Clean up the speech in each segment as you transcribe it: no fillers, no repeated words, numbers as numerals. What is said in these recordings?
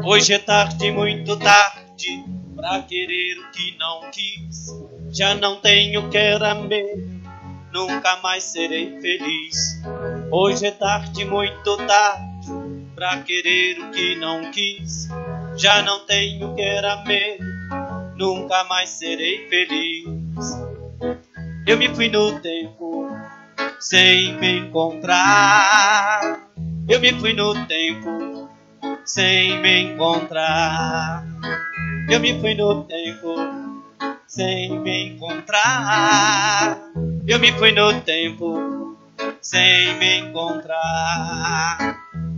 Hoje é tarde, muito tarde, pra querer o que não quis. Já não tenho o que era meu, nunca mais serei feliz. Hoje é tarde, muito tarde, pra querer o que não quis. Já não tenho o que era meu, nunca mais serei feliz. Eu me fui no tempo sem me encontrar. Eu me fui no tempo sem me encontrar. Eu me fui no tempo sem me encontrar. Eu me fui no tempo sem me encontrar.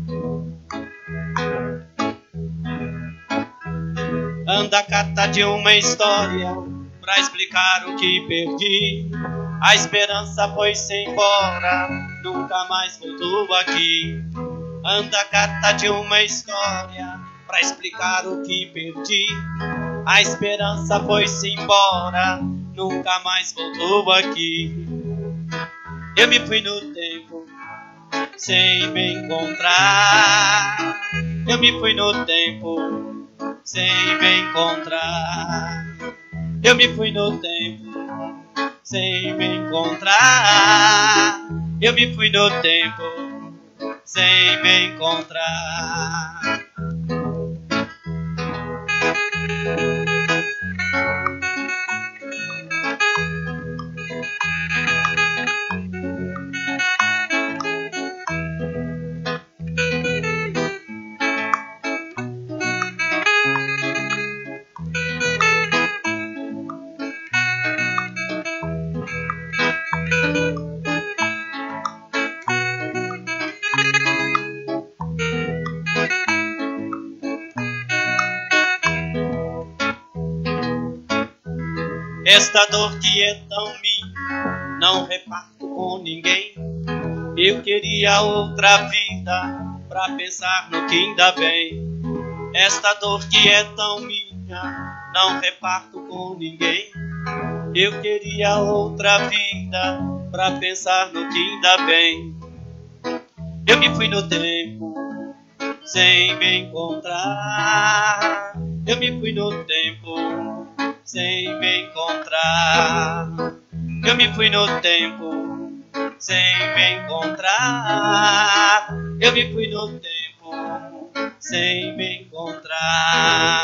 Anda a cata de uma história pra explicar o que perdi. A esperança foi-se embora, nunca mais voltou aqui. Anda a cata de uma história pra explicar o que perdi. A esperança foi-se embora, nunca mais voltou aqui. Eu me fui no tempo sem me encontrar. Eu me fui no tempo sem me encontrar. Eu me fui no tempo sem me encontrar. Eu me fui no tempo sem me encontrar. Esta dor que é tão minha, não reparto com ninguém. Eu queria outra vida, pra pensar no que ainda vem. Esta dor que é tão minha, não reparto com ninguém. Eu queria outra vida, pra pensar no que ainda vem. Eu me fui no tempo, sem me encontrar. Eu me fui no tempo, sem me encontrar. Eu me fui no tempo, sem me encontrar. Eu me fui no tempo, sem me encontrar.